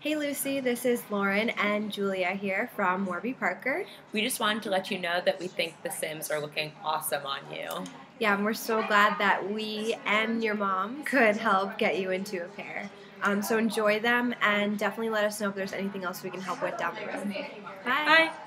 Hey Lucy, this is Lauren and Julia here from Warby Parker. We just wanted to let you know that we think the Sims are looking awesome on you. Yeah, and we're so glad that we and your mom could help get you into a pair. So enjoy them and definitely let us know if there's anything else we can help with down the road. Bye! Bye!